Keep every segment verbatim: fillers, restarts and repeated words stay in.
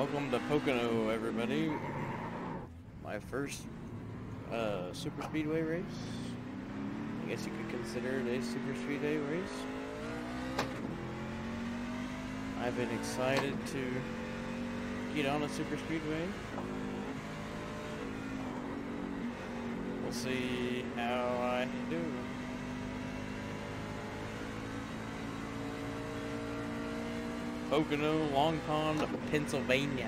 Welcome to Pocono, everybody. My first uh, super speedway race. I guess you could consider it a super speedway race. I've been excited to get on a super speedway. We'll see how I do. Pocono, Long Pond, Pennsylvania.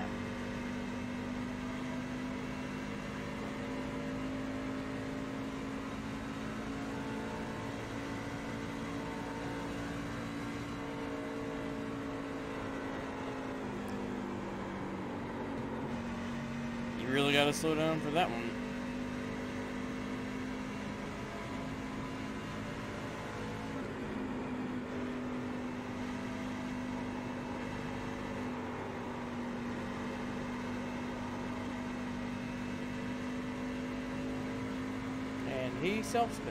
You really gotta slow down for that one. He self-spins.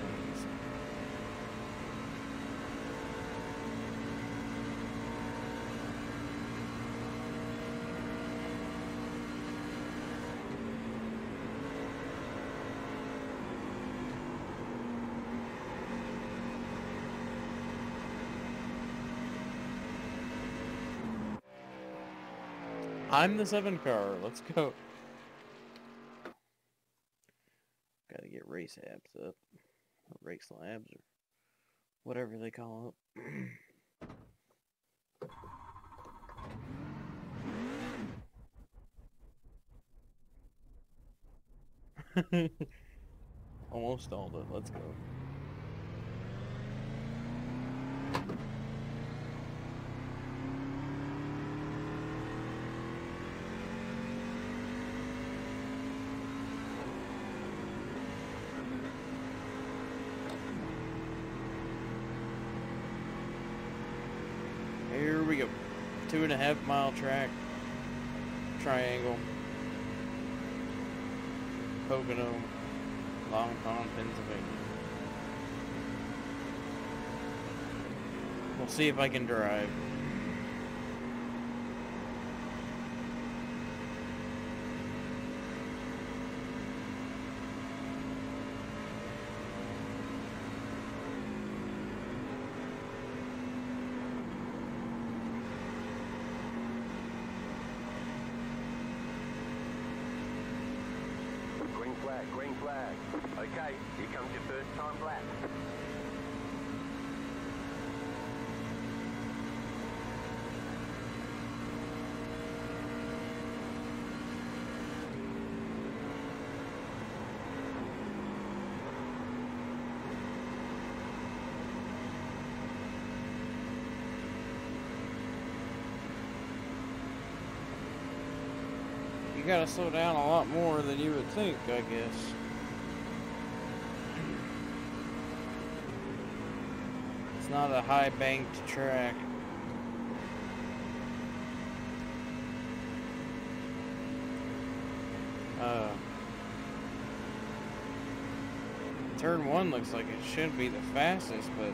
I'm the seven car. Let's go. Gotta get race apps up, or race labs, or whatever they call it. Almost stalled it. Let's go. Here we go. Two and a half mile track. Triangle. Pocono. Long Pond, Pennsylvania. We'll see if I can drive. Green flag. Okay, here comes your first time lap. You gotta slow down a lot more than you would think, I guess. It's not a high banked track. Uh, turn one looks like it should be the fastest, but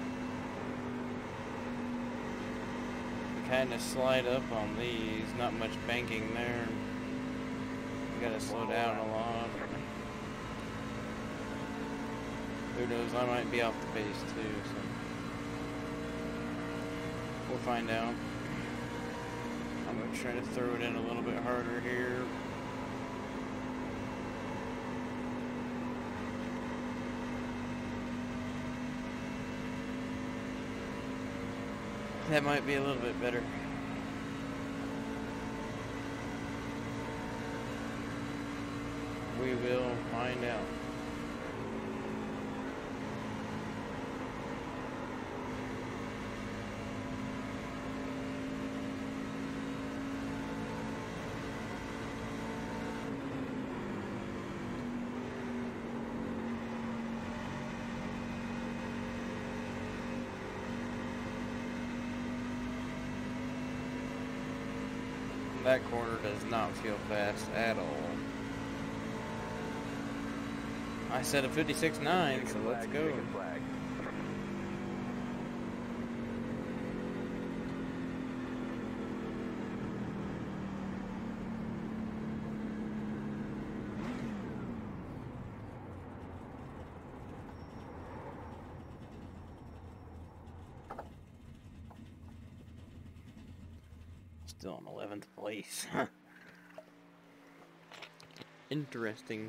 you kind of slide up on these. Not much banking there. You gotta slow down a lot. Who knows? I might be off the pace too. So. We'll find out. I'm going to try to throw it in a little bit harder here. That might be a little bit better. We will find out. That corner does not feel fast at all. I said a fifty-six nine, so let's go. Still in eleventh place. Interesting.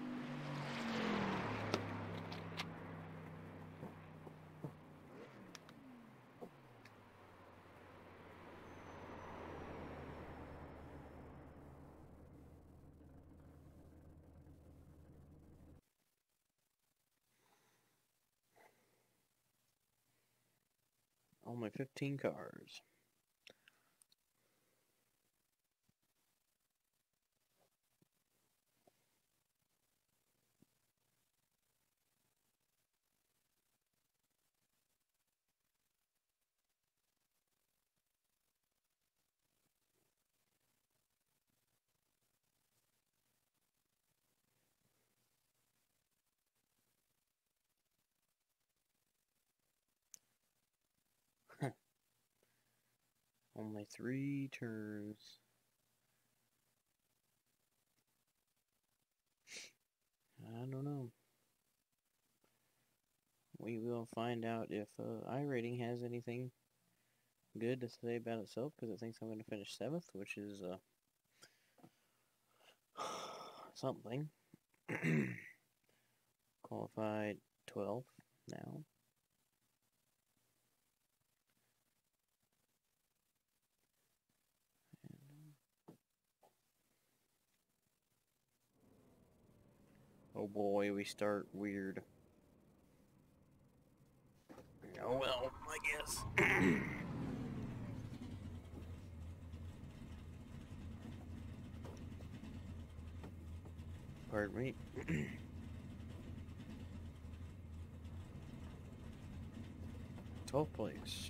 Only fifteen cars. Only three turns. I don't know. We will find out if uh, iRating has anything good to say about itself, because it thinks I'm going to finish seventh, which is uh, something. Qualified twelfth now. Oh boy, we start weird. Oh well, I guess. Pardon me. twelfth place.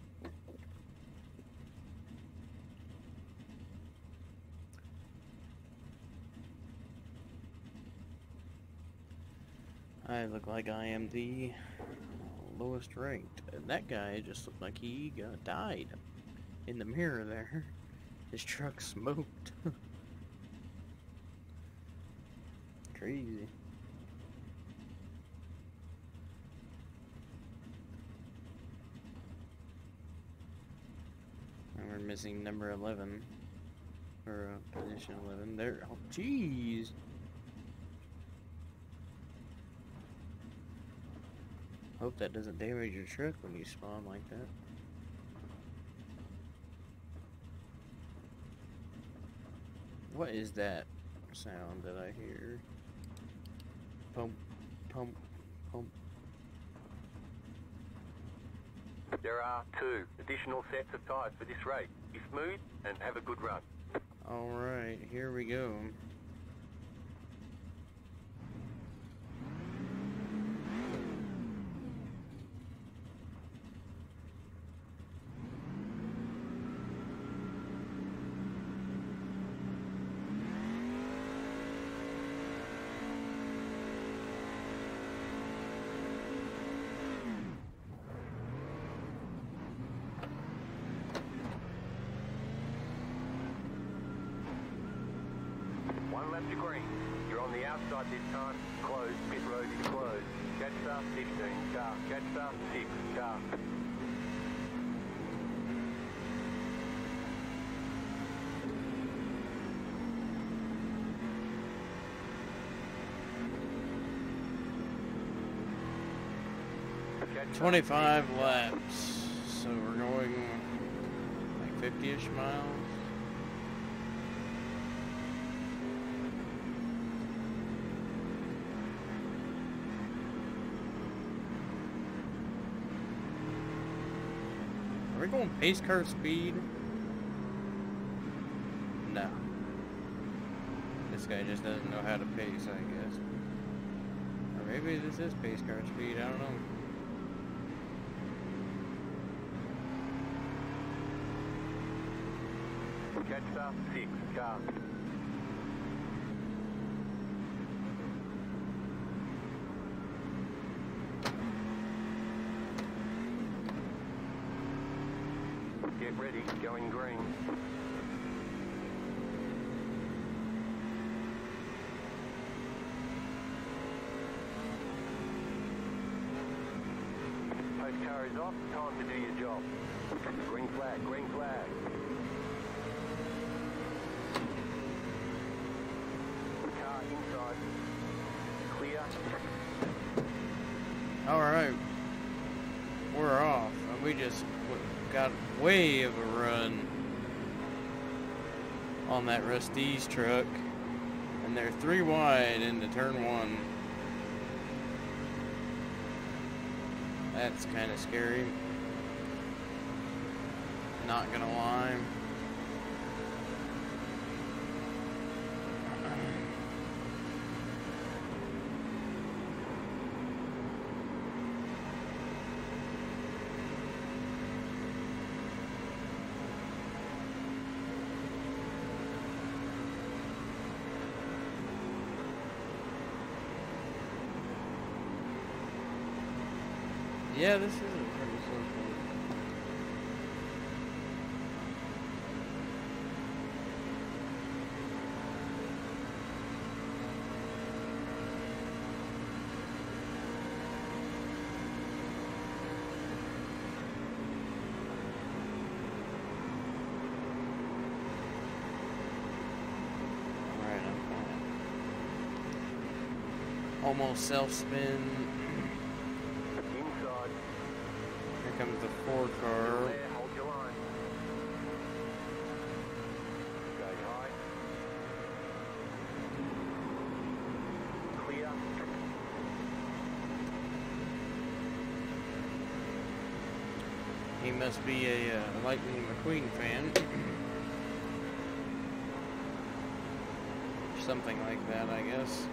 I look like I am the lowest ranked. And that guy just looked like he got died in the mirror there. His truck smoked. Crazy. And we're missing number eleven. Or uh, position eleven. There. Oh, jeez. Hope that doesn't damage your truck when you spawn like that. What is that sound that I hear? Pump, pump, pump. There are two additional sets of tyres for this race. Be smooth and have a good run. Alright, here we go. One lap to green. You're on the outside this time. Closed. Pit road is closed. Catch start fifteen. Car. Catch start six. Car. twenty-five laps. So we're going like fifty-ish miles. Are we going pace car speed? No. This guy just doesn't know how to pace, I guess. Or maybe this is pace car speed, I don't know. Catch start six. Car. Get ready, going green. Post car is off, time to do your job. Green flag, green flag. got way of a run on that Rusty's truck, and they're three wide into turn one. That's kind of scary. Not gonna lie. Yeah, this is a pretty slow one. Alright, I'm fine. Almost self-spin. Here comes the four car. Hold your line. Go high. Clear. He must be a uh, Lightning McQueen fan. Something like that, I guess.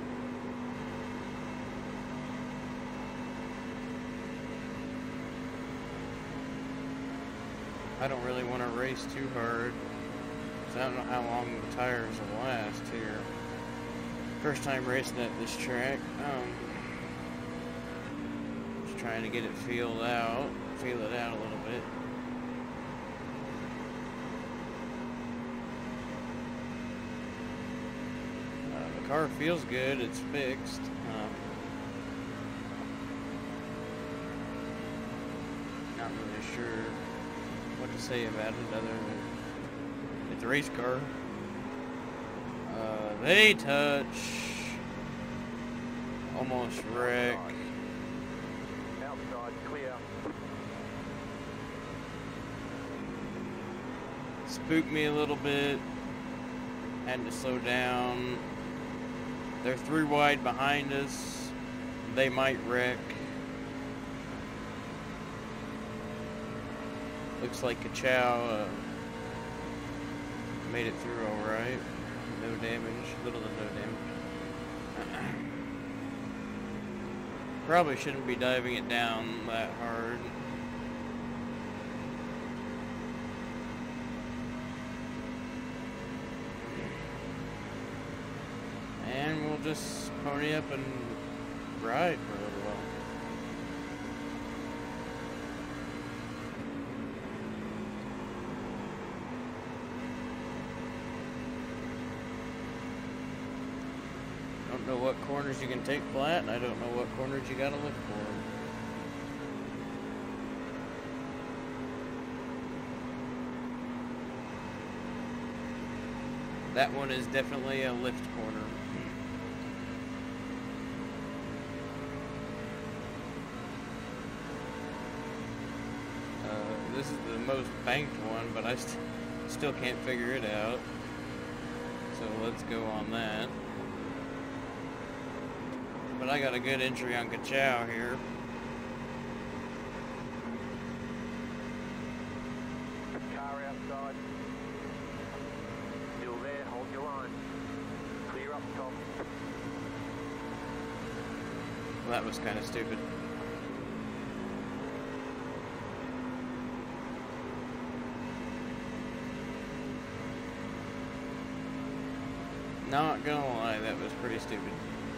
I don't really want to race too hard, because I don't know how long the tires will last here. First time racing at this track. Um, just trying to get it feeled out, feel it out a little bit. Uh, the car feels good, it's fixed. Um, not really sure what to say about it other than it's a race car. Uh, they touch. Almost wreck. Outside clear. Spooked me a little bit. Had to slow down. They're three wide behind us. They might wreck. Looks like Kachow uh, made it through alright. No damage. Little to no damage. Probably shouldn't be diving it down that hard. And we'll just pony up and ride for a little while. Don't know what corners you can take flat, and I don't know what corners you gotta look for. That one is definitely a lift corner. Uh, this is the most banked one, but I st still can't figure it out. So let's go on that. But I got a good entry on Kachow here. Car outside. Still there, hold your line. Clear up top. Well, that was kind of stupid. Not gonna lie, that was pretty stupid.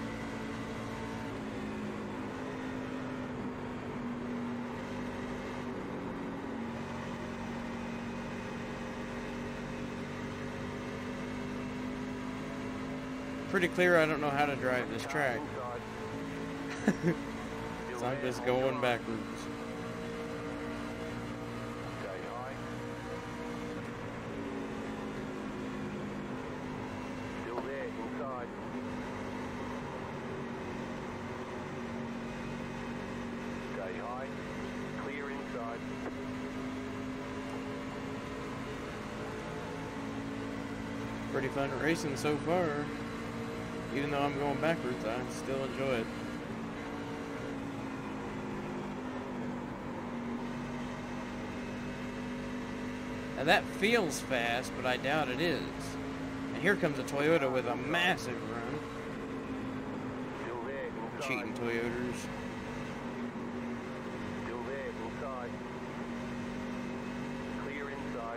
Pretty clear I don't know how to drive this track. So I'm just going backwards. Still there, inside. Stay high. Clear inside. Pretty fun racing so far. Even though I'm going backwards, I still enjoy it. Now that feels fast, but I doubt it is. And here comes a Toyota with a massive run. Still there, inside. Cheating Toyotas. Still there, inside. Clear inside.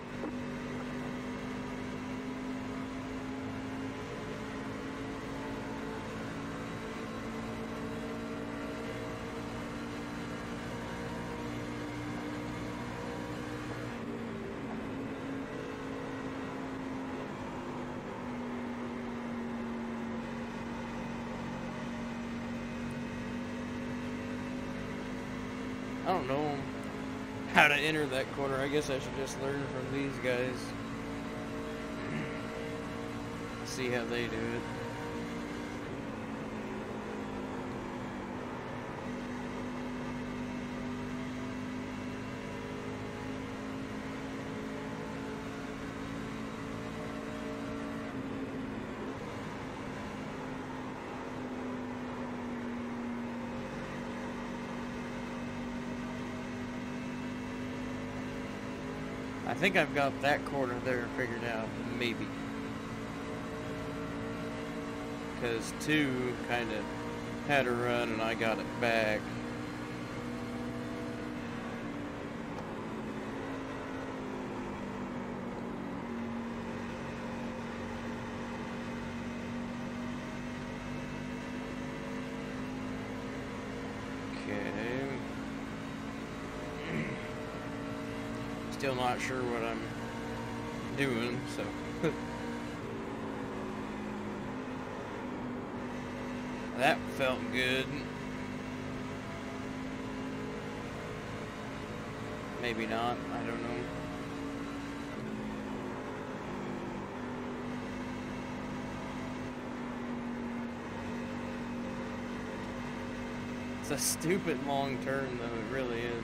I don't know how to enter that corner. I guess I should just learn from these guys. See how they do it. I think I've got that corner there figured out, maybe. Because two kind of had a run and I got it back. Still not sure what I'm doing, so that felt good. Maybe not, I don't know. It's a stupid long turn though, it really is.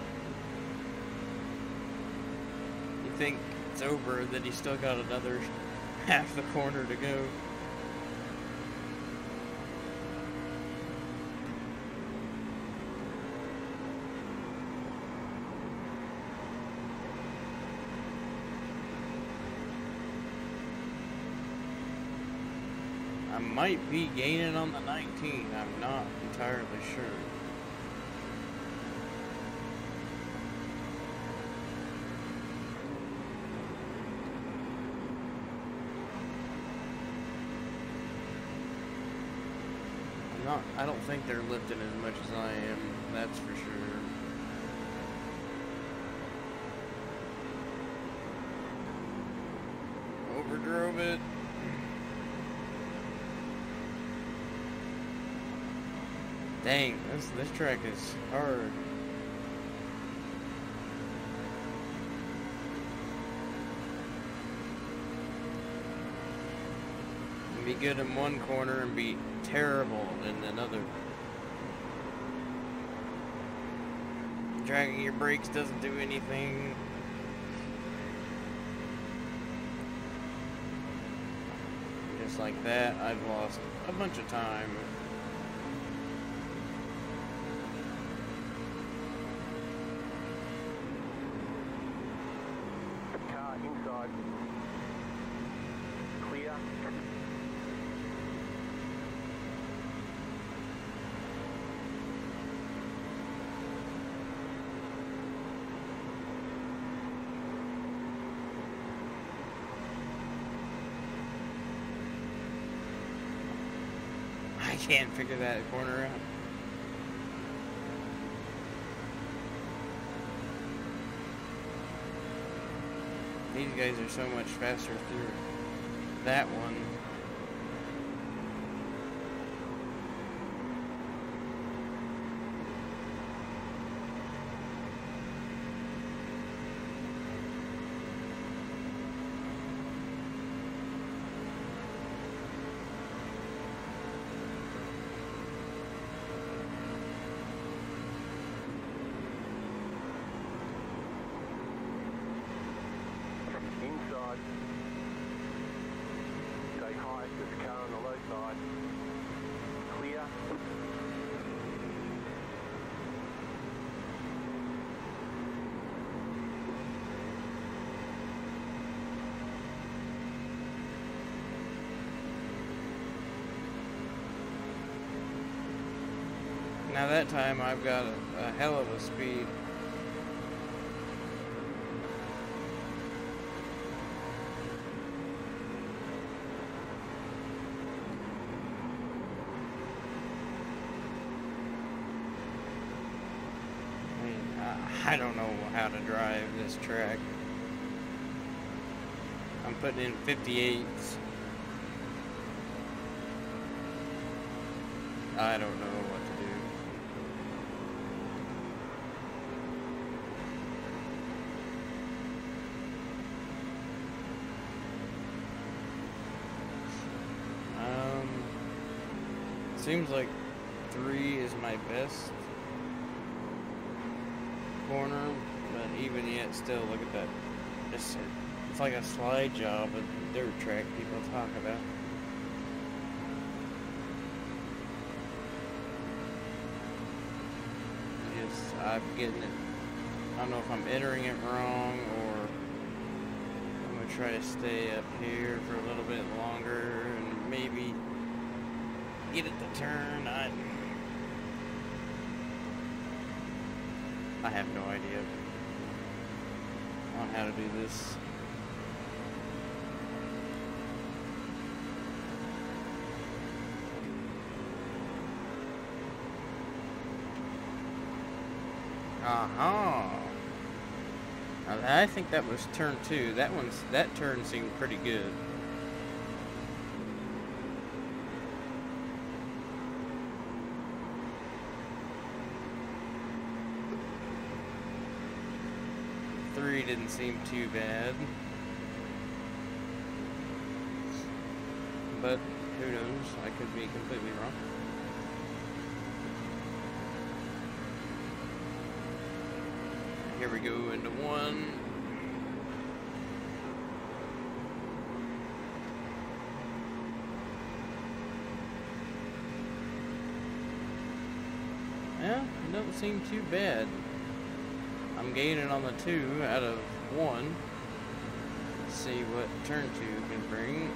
Think it's over, then you still got another half the corner to go. I might be gaining on the nineteen, I'm not entirely sure. Not, I don't think they're lifting as much as I am, that's for sure. Overdrove it. Dang, this, this track is hard. Be good in one corner and be terrible in another. Dragging your brakes doesn't do anything. Just like that, I've lost a bunch of time. Car inside. Clear. I can't figure that corner out. These guys are so much faster through that one. Now that time I've got a, a hell of a speed. I mean, I, I don't know how to drive this track. I'm putting in fifty-eights. I don't know what to do. Um, seems like three is my best corner, but even yet, still, look at that. It's, it's like a slide job at the dirt track people talk about. Just, I'm getting it. I don't know if I'm entering it wrong, or I'm gonna try to stay up here for a little bit longer and maybe get it to turn. I, I have no idea on how to do this. Uh-huh. Now, I think that was turn two. That one's that turn seemed pretty good. Three didn't seem too bad. But who knows? I could be completely wrong. Here we go into one. Yeah, it doesn't seem too bad. I'm gaining on the two out of one. Let's see what turn two can bring.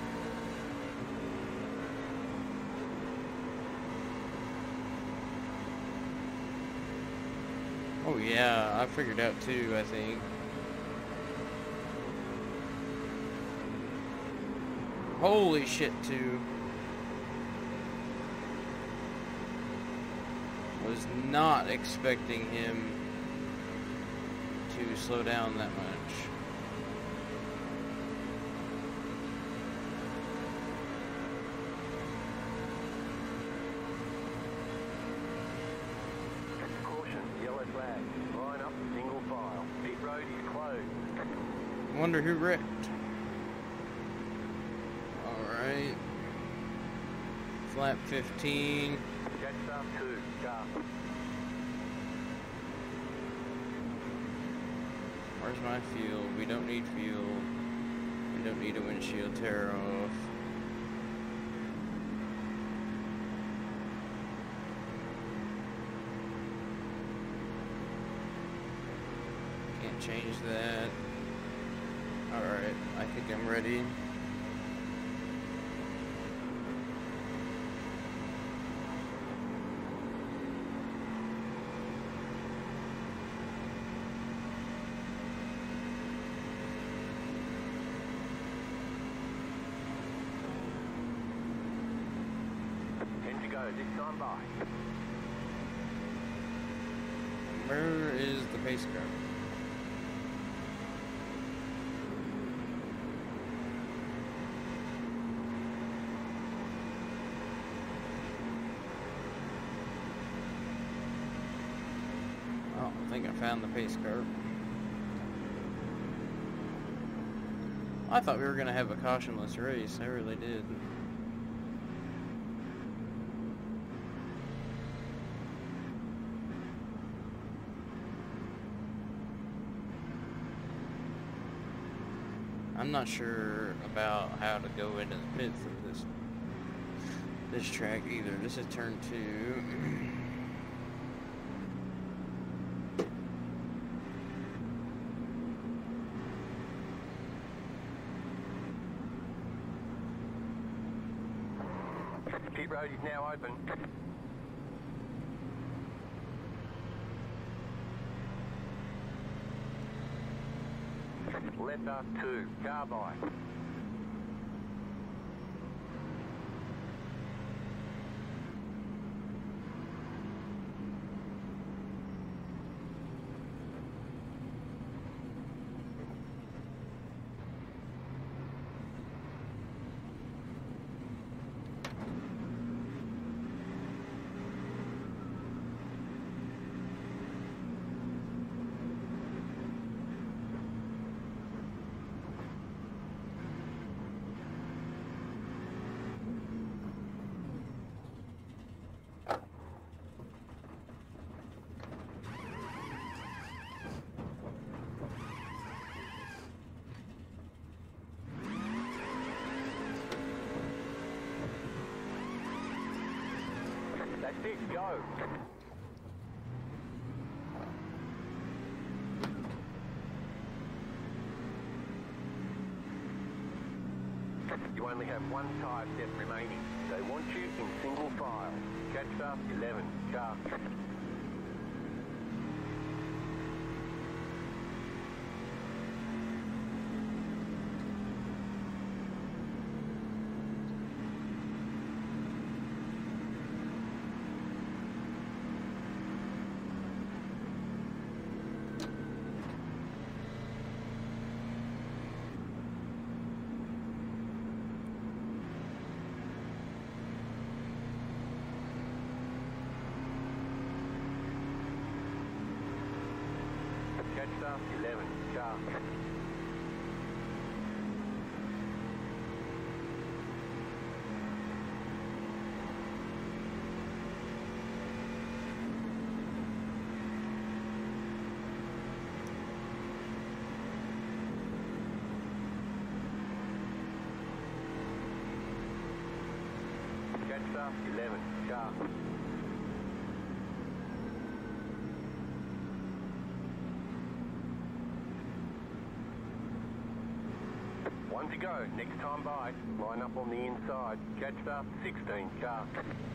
Oh yeah, I figured out two, I think. Holy shit, two. Was not expecting him to slow down that much. Caution, yellow flag. Line up, single file. Pit road is closed. Wonder who wrecked. Alright. Flap fifteen. Jets up two, sharp. Where's my fuel? We don't need fuel. We don't need a windshield tear off. Can't change that. Alright, I think I'm ready. This time by. Where is the pace car? Oh, I think I found the pace car. I thought we were going to have a cautionless race. I really did. I'm not sure about how to go into the pits of this this track either. This is turn two. Pit road is now open. letter two, carbide. That's it, go. You only have one tyre step remaining. They want you in single file. Catch up, eleven, car. Catch up, eleven, car. Catch up, eleven, car. One to go, next time by, line up on the inside, catch up, sixteen, car.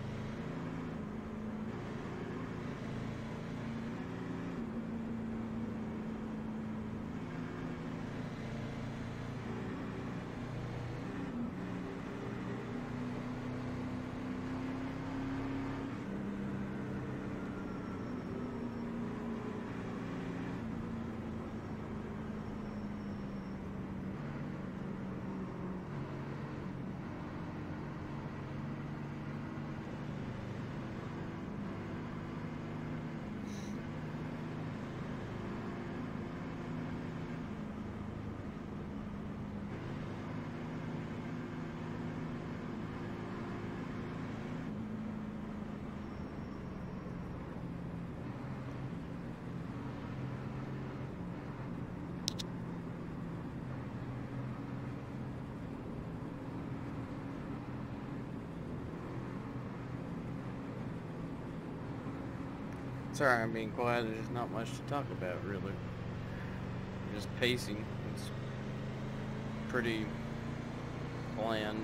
Sorry, I'm being quiet. There's not much to talk about, really. Just pacing. It's pretty bland.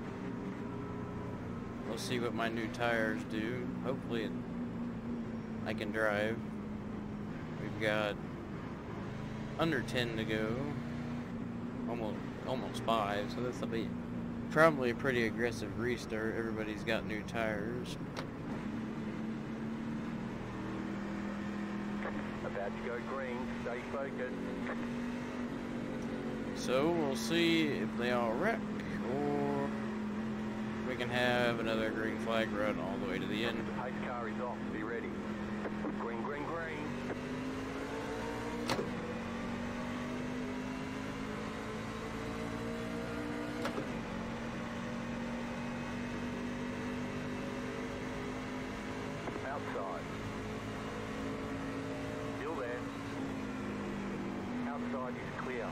We'll see what my new tires do. Hopefully it, I can drive. We've got under ten to go. Almost, almost five, so this will be probably a pretty aggressive restart. Everybody's got new tires. About to go green, stay focused. So we'll see if they all wreck, or we can have another green flag run all the way to the end. The pace car is off, be ready. Green, green, green. Outside. Still there. Outside is clear.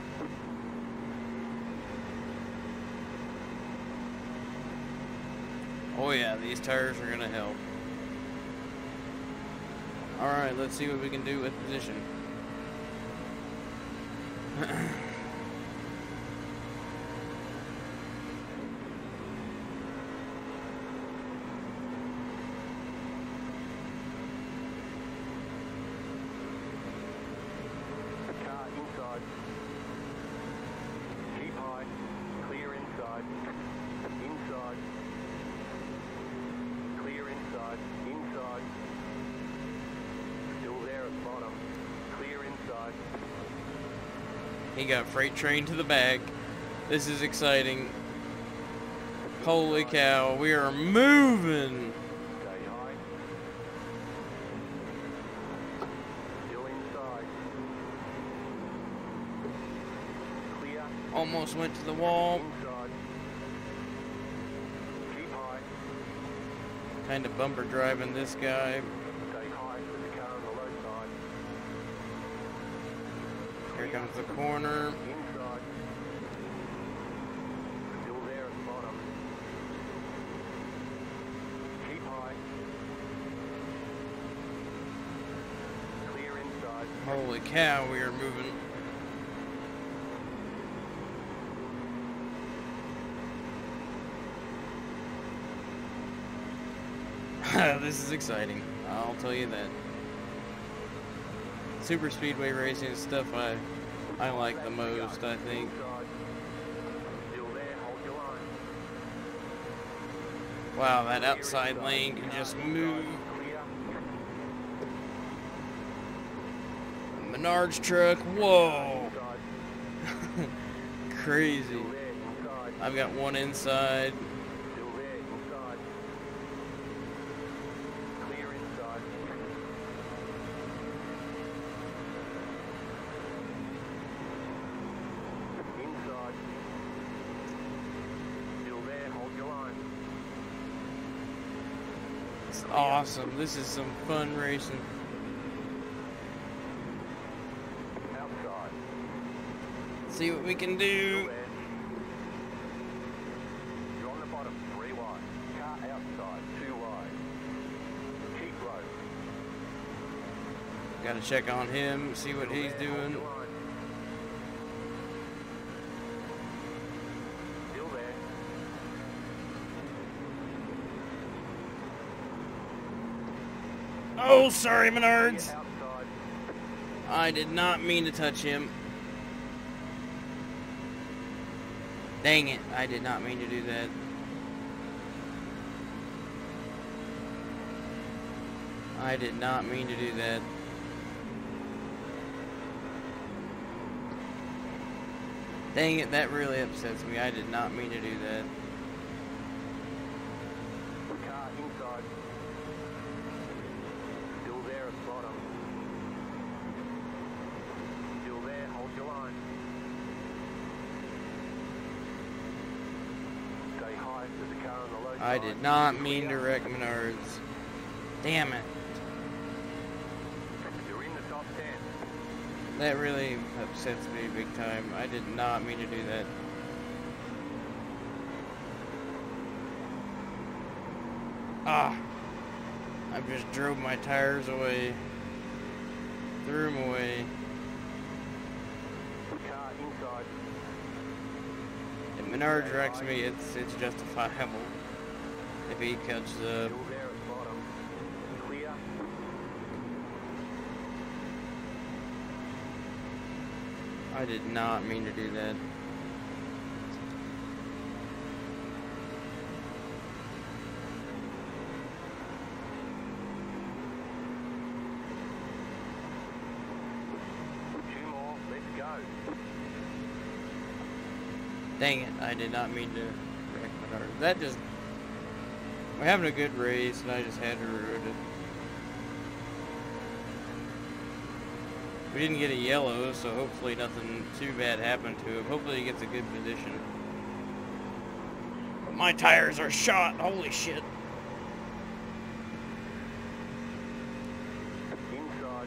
Oh yeah, these tires are gonna help. Alright, let's see what we can do with position. Car inside. He got freight train to the back. This is exciting. Holy cow, we are moving. Stay high. Still inside. Clear. Almost went to the wall. Inside. Keep high. Kind of bumper driving this guy. Stay high with the car on the low side. Here comes the corner. Inside. Still there at the bottom. Keep high. Clear inside. Holy cow, we are moving. This is exciting, I'll tell you that. Super speedway racing is stuff I I like the most, I think. Inside. Still there, hold your line. Wow, that outside lane can just move. Clear. Menards truck, whoa! Inside. Crazy. Still there, inside. I've got one inside. Still there, inside. Clear inside. Inside. Still there, hold your line. It's awesome. This is some fun racing. Outside. See what we can Still do. there. You're on the bottom, three wide. Car outside, two wide. Keep low. Gotta check on him, see what he's Still there, hold doing. your line. Still there. Oh, sorry, Clear Menards. outside. I did not mean to touch him. Dang it, I did not mean to do that. I did not mean to do that. Dang it, that really upsets me. I did not mean to do that. Car inside. Still there at the bottom. Still there, hold your line. Stay high with the car on the low side. I did not mean to wreck Menards. Damn it. You're in the top ten. That really upsets me big time. I did not mean to do that. Ah. I just drove my tires away. Threw them away. Car inside. If Menards wrecks me, it's it's justifiable. If he catches up. Still there at the bottom. Clear. I did not mean to do that. Two more. Let's go. Dang it, I did not mean to wreck Menards. That just... We're having a good race, and I just had to ruin it. We didn't get a yellow, so hopefully nothing too bad happened to him. Hopefully he gets a good position. But my tires are shot. Holy shit. Inside.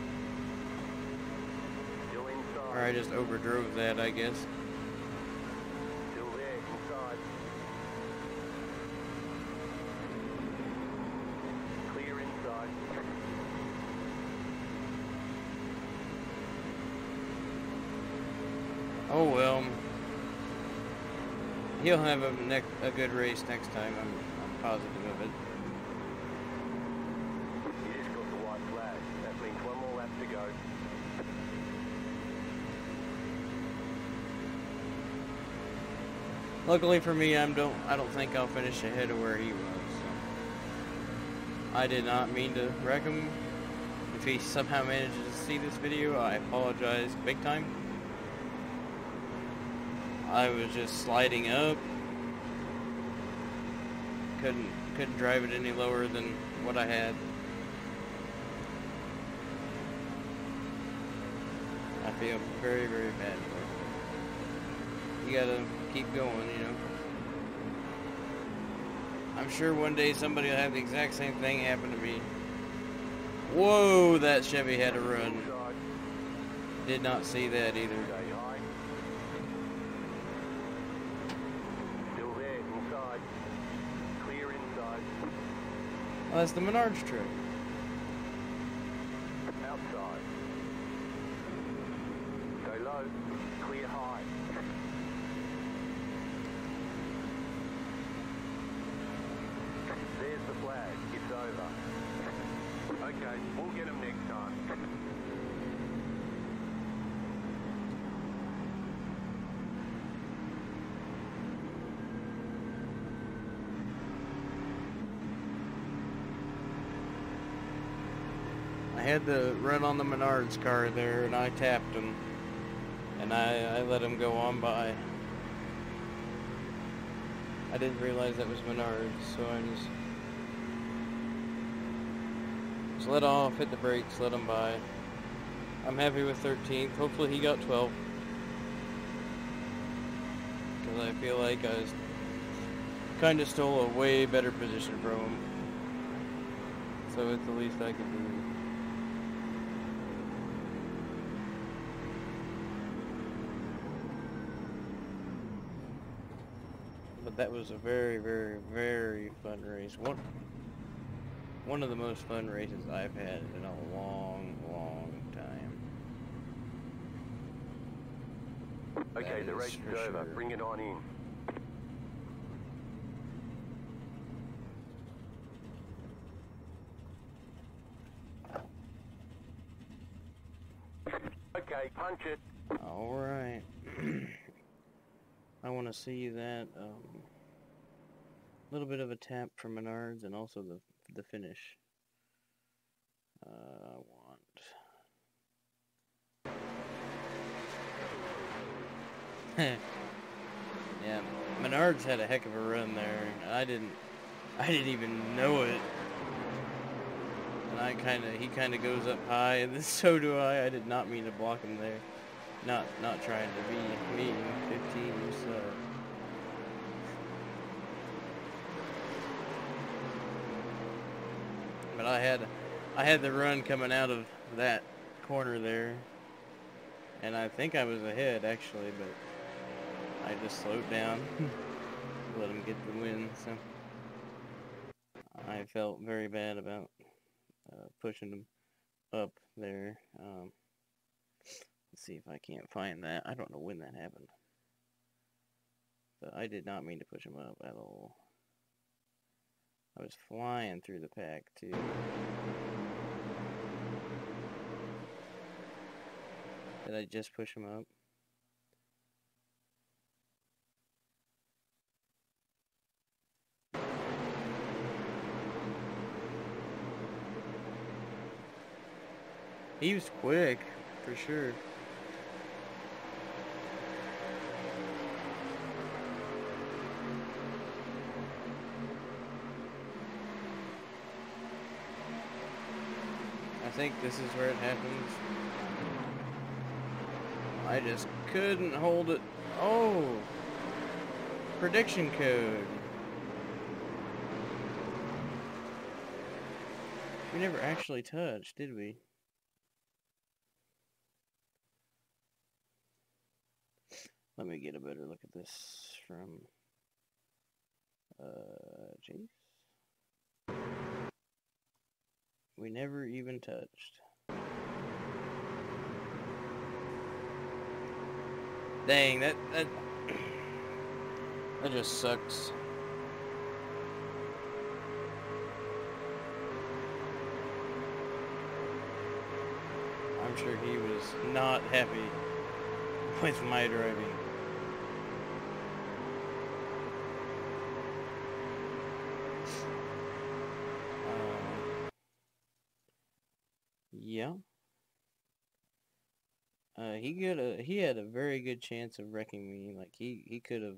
Still inside. Or I just overdrove that, I guess. Still there, inside. Clear inside. Oh well. He'll have a, ne a good race next time. I'm, I'm positive of it. You just got the white flag. That means one more lap to go. Luckily for me, I don't. I don't think I'll finish ahead of where he was. So. I did not mean to wreck him. If he somehow manages to see this video, I apologize big time. I was just sliding up. Couldn't couldn't drive it any lower than what I had. I feel very, very bad for it. You gotta keep going, you know. I'm sure one day somebody will have the exact same thing happen to me. Whoa, that Chevy had a run. Did not see that either. Still there, inside. Clear inside. Oh, that's the Menards truck. Outside. Go low. Clear high. There's the flag. It's over. Okay, we'll get them next time. I had the run on the Menards car there, and I tapped him, and I, I let him go on by. I didn't realize that was Menards, so I just, just let off, hit the brakes, let him by. I'm happy with thirteenth. Hopefully he got twelve. Because I feel like I was kind of stole a way better position from him. So it's the least I could do. But that was a very, very, very fun race. One, one of the most fun races I've had in a long, long time. Okay, That the is race for is over. sure. Bring it on in. Okay, punch it. All right. I want to see that um, little bit of a tap from Menards and also the the finish. Uh, I want. Yeah, Menards had a heck of a run there. I didn't. I didn't even know it. And I kind of, he kind of goes up high, and then so do I. I did not mean to block him there. Not, not trying to be mean. fifteen, you suck. But I had, I had the run coming out of that corner there, and I think I was ahead actually, but I just slowed down, let him get the win. So I felt very bad about uh, pushing him up there. Um, let's see if I can't find that. I don't know when that happened, but I did not mean to push him up at all. I was flying through the pack too. Did I just push him up? He was quick, for sure. I think this is where it happens. I just couldn't hold it. Oh! Prediction code. We never actually touched, did we? Let me get a better look at this from uh, Jace. We never even touched. Dang, that that that just sucks. I'm sure he was not happy with my driving. Uh, yeah. Uh, he could have. He had a very good chance of wrecking me. Like he, he could have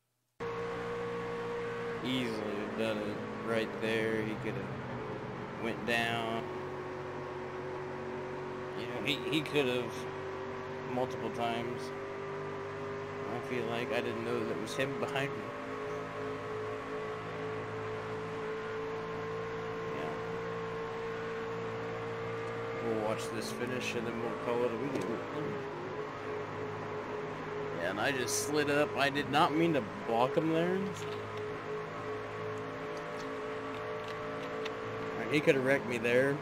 easily have done it right there. He could have went down. You know, he he could have multiple times. I feel like I didn't know that it was him behind me. Yeah. We'll watch this finish and then we'll call it a video. Yeah, and I just slid up. I did not mean to block him there. Right, he could have wrecked me there.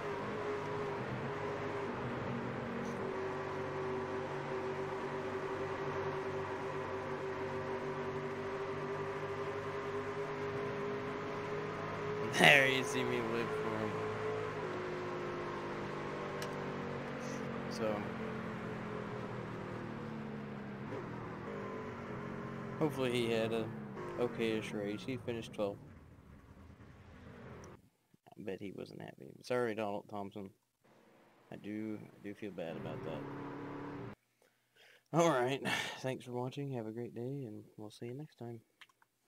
There, you see me live for him. So, hopefully he had a okay-ish race. He finished twelfth. I bet he wasn't happy. Sorry, Donald Thompson. I do, I do feel bad about that. All right, thanks for watching. Have a great day, and we'll see you next time.